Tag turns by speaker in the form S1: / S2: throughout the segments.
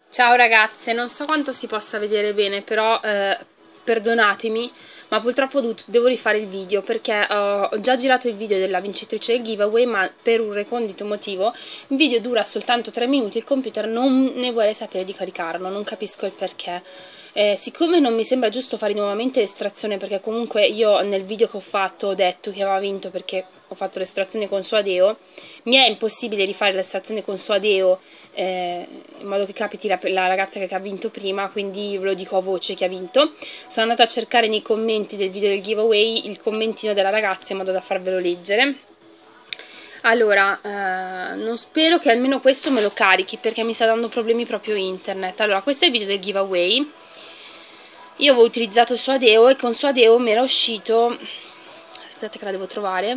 S1: Ciao ragazze, non so quanto si possa vedere bene, però perdonatemi, ma purtroppo devo rifare il video perché ho già girato il video della vincitrice del giveaway, ma per un recondito motivo il video dura soltanto 3 minuti, il computer non ne vuole sapere di caricarlo, non capisco il perché. Siccome non mi sembra giusto fare nuovamente l'estrazione, perché comunque io nel video che ho fatto ho detto che aveva vinto perché ho fatto l'estrazione con Suadeo, mi è impossibile rifare l'estrazione con Suadeo in modo che capiti la ragazza che ha vinto prima, quindi ve lo dico a voce che ha vinto. Sono andata a cercare nei commenti del video del giveaway il commentino della ragazza in modo da farvelo leggere. Allora, non spero che almeno questo me lo carichi perché mi sta dando problemi proprio internet. Allora, questo è il video del giveaway. Io avevo utilizzato Suadeo e con Suadeo mi era uscito, aspettate che la devo trovare,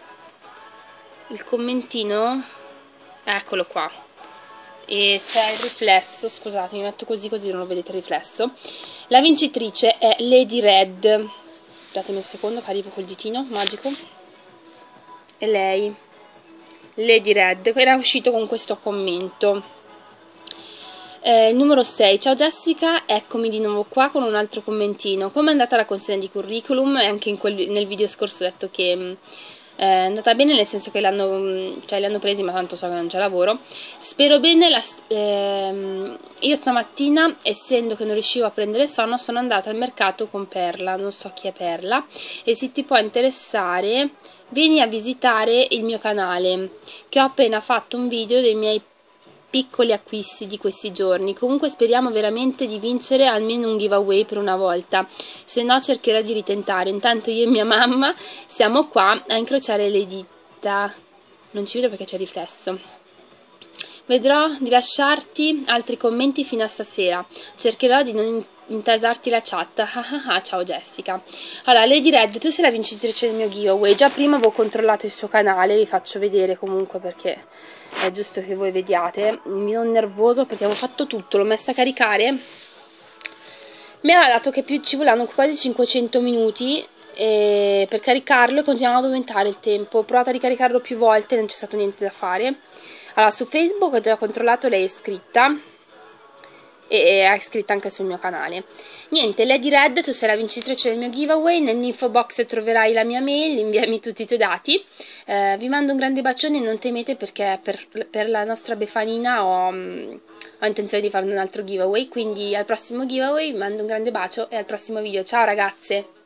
S1: il commentino, eccolo qua, e c'è il riflesso, scusate, mi metto così non lo vedete il riflesso. La vincitrice è Lady Red, datemi un secondo che arrivo col ditino magico, e lei, Lady Red, era uscito con questo commento. Il numero 6, ciao Jessica, eccomi di nuovo qua con un altro commentino. Come è andata la consegna di curriculum? E anche nel video scorso ho detto che è andata bene, nel senso che li hanno presi, ma tanto so che non c'è lavoro. Spero bene. Io stamattina, essendo che non riuscivo a prendere sonno, sono andata al mercato con Perla, non so chi è Perla, e se ti può interessare vieni a visitare il mio canale, che ho appena fatto un video dei miei piccoli acquisti di questi giorni. Comunque speriamo veramente di vincere almeno un giveaway per una volta, se no cercherò di ritentare. Intanto io e mia mamma siamo qua a incrociare le dita, non ci vedo perché c'è riflesso. Vedrò di lasciarti altri commenti fino a stasera, cercherò di non intasarti la chat. Ciao Jessica. Allora, Lady Red, tu sei la vincitrice del mio giveaway. Già prima avevo controllato il suo canale, vi faccio vedere comunque perché è giusto che voi vediate. Mi do nervoso perché avevo fatto tutto, l'ho messa a caricare. Mi aveva dato che ci volevano quasi 500 minuti per caricarlo e continuava ad aumentare il tempo. Ho provato a ricaricarlo più volte, non c'è stato niente da fare. Allora, su Facebook ho già controllato, lei è iscritta e è iscritta anche sul mio canale. Niente, Lady Red, tu sei la vincitrice del mio giveaway. Nell'info box troverai la mia mail, inviami tutti i tuoi dati. Vi mando un grande bacione e non temete perché per la nostra Befanina ho intenzione di fare un altro giveaway, quindi al prossimo giveaway vi mando un grande bacio e al prossimo video. Ciao ragazze!